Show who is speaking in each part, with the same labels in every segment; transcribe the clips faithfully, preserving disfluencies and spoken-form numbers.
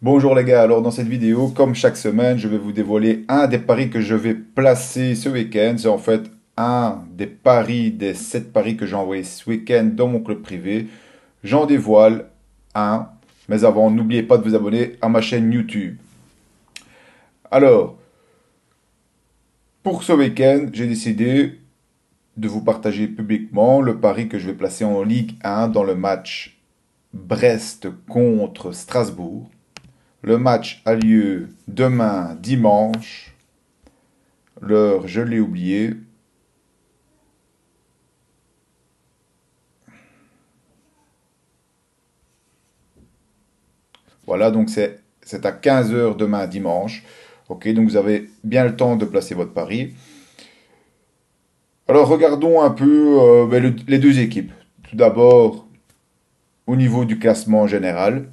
Speaker 1: Bonjour les gars, alors dans cette vidéo, comme chaque semaine, je vais vous dévoiler un des paris que je vais placer ce week-end. C'est en fait un des paris, des sept paris que j'ai envoyés ce week-end dans mon club privé. J'en dévoile un, mais avant, n'oubliez pas de vous abonner à ma chaîne YouTube. Alors, pour ce week-end, j'ai décidé de vous partager publiquement le pari que je vais placer en Ligue un dans le match Brest contre Strasbourg. Le match a lieu demain dimanche. L'heure, je l'ai oublié. Voilà, donc c'est c'est à quinze heures demain dimanche. Ok, donc vous avez bien le temps de placer votre pari. Alors regardons un peu euh, ben, le- les deux équipes. Tout d'abord, au niveau du classement général,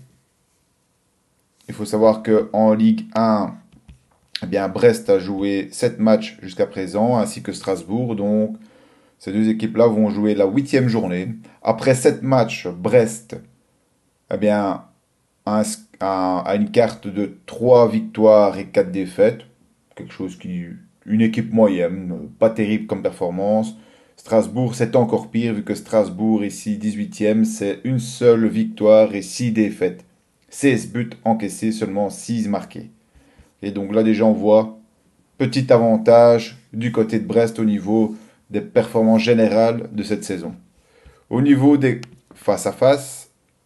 Speaker 1: il faut savoir qu'en Ligue un, eh bien, Brest a joué sept matchs jusqu'à présent, ainsi que Strasbourg. Donc ces deux équipes-là vont jouer la huitième journée. Après sept matchs, Brest, eh bien, a, un- a- a une carte de trois victoires et quatre défaites. Quelque chose qui... Une équipe moyenne, pas terrible comme performance. Strasbourg, c'est encore pire, vu que Strasbourg, ici, dix-huitième, c'est une seule victoire et six défaites. seize buts encaissés, seulement six marqués. Et donc là, déjà, on voit petit avantage du côté de Brest au niveau des performances générales de cette saison. Au niveau des face-à-face,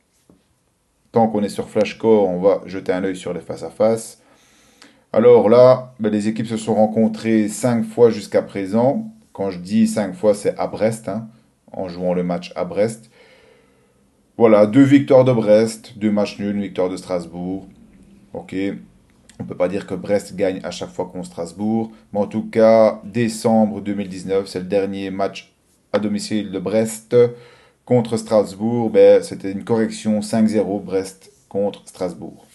Speaker 1: tant qu'on est sur Flashcore, on va jeter un œil sur les face-à-face. Alors là, ben, les équipes se sont rencontrées cinq fois jusqu'à présent. Quand je dis cinq fois, c'est à Brest, hein, en jouant le match à Brest. Voilà, deux victoires de Brest, deux matchs nuls, une victoire de Strasbourg. Ok, on peut pas dire que Brest gagne à chaque fois contre Strasbourg, mais en tout cas, décembre deux mille dix-neuf, c'est le dernier match à domicile de Brest contre Strasbourg. Ben, c'était une correction cinq zéro Brest contre Strasbourg.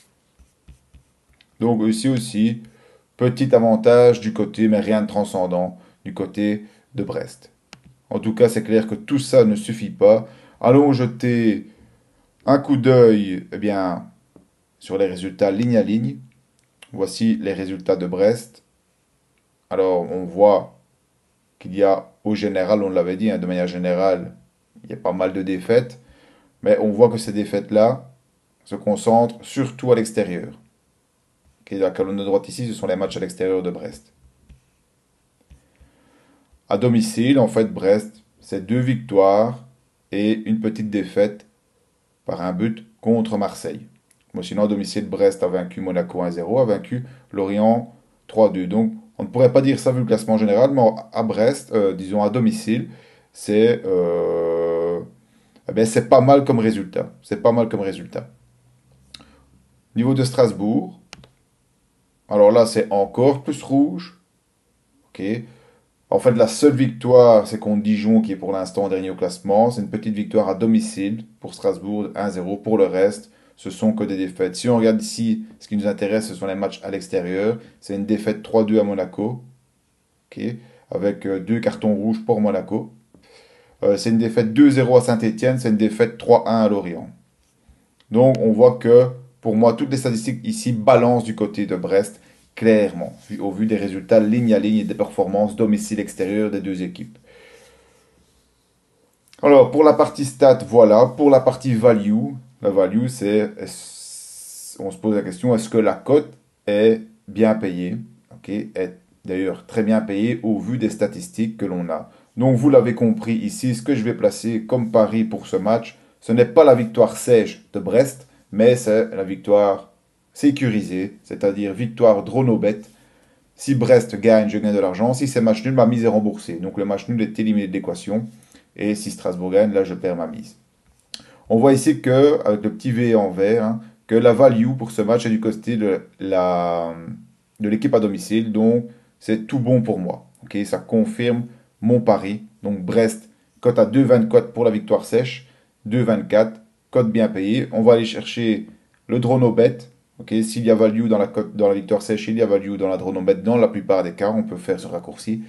Speaker 1: Donc ici aussi, petit avantage du côté, mais rien de transcendant, du côté de Brest. En tout cas, c'est clair que tout ça ne suffit pas. Allons jeter un coup d'œil eh bien, sur les résultats ligne à ligne. Voici les résultats de Brest. Alors, on voit qu'il y a, au général, on l'avait dit, hein, de manière générale, il y a pas mal de défaites. Mais on voit que ces défaites-là se concentrent surtout à l'extérieur. Okay, la colonne de droite ici, ce sont les matchs à l'extérieur de Brest. À domicile, en fait, Brest, c'est deux victoires et une petite défaite par un but contre Marseille. Bon, sinon, à domicile, Brest a vaincu Monaco un zéro, a vaincu Lorient trois deux. Donc, on ne pourrait pas dire ça vu le classement général, mais à Brest, euh, disons à domicile, c'est euh, eh bien, c'est pas mal comme résultat. C'est pas mal comme résultat. Niveau de Strasbourg, alors là, c'est encore plus rouge. Ok. En fait, la seule victoire, c'est contre Dijon, qui est pour l'instant dernier au classement. C'est une petite victoire à domicile pour Strasbourg, un zéro. Pour le reste, ce sont que des défaites. Si on regarde ici, ce qui nous intéresse, ce sont les matchs à l'extérieur. C'est une défaite trois deux à Monaco, ok, avec euh, deux cartons rouges pour Monaco. Euh, c'est une défaite deux zéro à Saint-Etienne. C'est une défaite trois un à Lorient. Donc, on voit que, pour moi, toutes les statistiques ici balancent du côté de Brest, clairement, au vu des résultats ligne à ligne et des performances domicile-extérieur des deux équipes. Alors, pour la partie stat, voilà. Pour la partie value, la value, c'est, on se pose la question, est-ce que la cote est bien payée? Ok, est d'ailleurs très bien payée au vu des statistiques que l'on a. Donc, vous l'avez compris ici, ce que je vais placer comme pari pour ce match, ce n'est pas la victoire sèche de Brest, mais c'est la victoire sécurisée, c'est-à-dire victoire Dronobet. Si Brest gagne, je gagne de l'argent. Si c'est match nul, ma mise est remboursée. Donc le match nul est éliminé de l'équation. Et si Strasbourg gagne, là, je perds ma mise. On voit ici que, avec le petit V en vert, hein, que la value pour ce match est du côté de la, de l'équipe à domicile. Donc, c'est tout bon pour moi. Ok, ça confirme mon pari. Donc, Brest, cote à deux virgule vingt-quatre pour la victoire sèche. deux virgule vingt-quatre, cote bien payée. On va aller chercher le Dronobet. Ok, s'il y a value dans la, cote, dans la victoire sèche, il y a value dans la Dronobet. Dans la plupart des cas, on peut faire ce raccourci.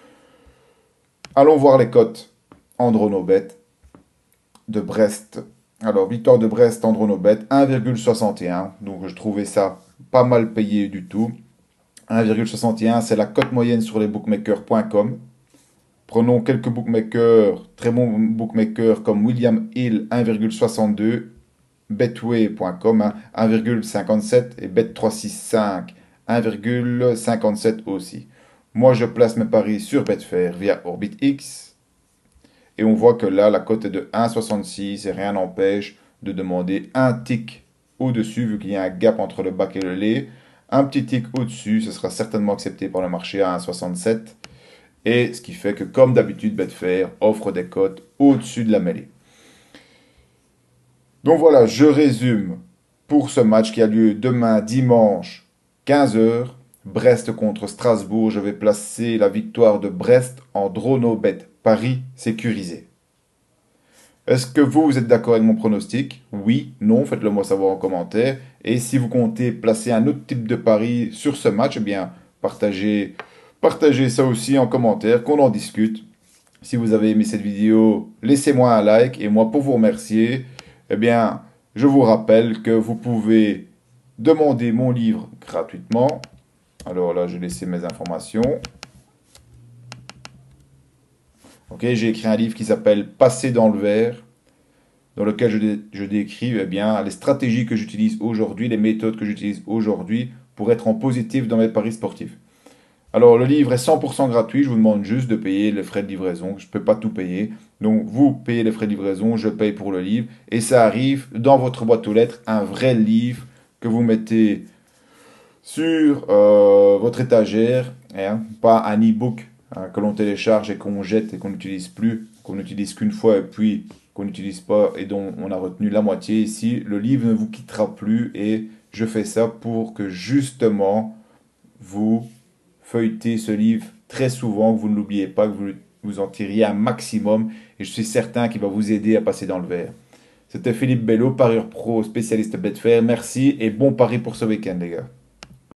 Speaker 1: Allons voir les cotes en Dronobet de Brest Alors, victoire de Brest en Dronobet, un virgule soixante et un. Donc, je trouvais ça pas mal payé du tout. un virgule soixante et un, c'est la cote moyenne sur les bookmakers point com. Prenons quelques bookmakers, très bons bookmakers comme William Hill, un virgule soixante-deux, betway point com, hein, un virgule cinquante-sept et bet trois cent soixante-cinq, un virgule cinquante-sept aussi. Moi, je place mes paris sur Betfair via OrbitX. Et on voit que là, la cote est de un virgule soixante-six et rien n'empêche de demander un tick au-dessus, vu qu'il y a un gap entre le bac et le lait. Un petit tick au-dessus, ce sera certainement accepté par le marché à un virgule soixante-sept. Et ce qui fait que, comme d'habitude, Betfair offre des cotes au-dessus de la mêlée. Donc voilà, je résume pour ce match qui a lieu demain dimanche quinze heures. Brest contre Strasbourg. Je vais placer la victoire de Brest en Dronobet. Paris sécurisé. Est-ce que vous, vous êtes d'accord avec mon pronostic? Oui, non, faites-le moi savoir en commentaire. Et si vous comptez placer un autre type de pari sur ce match, eh bien, partagez, partagez ça aussi en commentaire, qu'on en discute. Si vous avez aimé cette vidéo, laissez-moi un like. Et moi, pour vous remercier, eh bien, je vous rappelle que vous pouvez demander mon livre gratuitement. Alors là, j'ai laissé mes informations. Ok, j'ai écrit un livre qui s'appelle Passer dans le verre, dans lequel je, dé je décris eh bien, les stratégies que j'utilise aujourd'hui, les méthodes que j'utilise aujourd'hui pour être en positif dans mes paris sportifs. Alors, le livre est cent pour cent gratuit, je vous demande juste de payer les frais de livraison, je ne peux pas tout payer. Donc, vous payez les frais de livraison, je paye pour le livre, et ça arrive dans votre boîte aux lettres, un vrai livre que vous mettez sur euh, votre étagère, hein, pas un e-book hein, que l'on télécharge et qu'on jette et qu'on n'utilise plus, qu'on n'utilise qu'une fois et puis qu'on n'utilise pas et dont on a retenu la moitié. Ici, le livre ne vous quittera plus et je fais ça pour que justement vous feuilletez ce livre très souvent, que vous ne l'oubliez pas, que vous, vous en tiriez un maximum et je suis certain qu'il va vous aider à passer dans le vert. C'était Philippe Bello, parieur pro spécialiste Betfair. Merci et bon pari pour ce week-end les gars.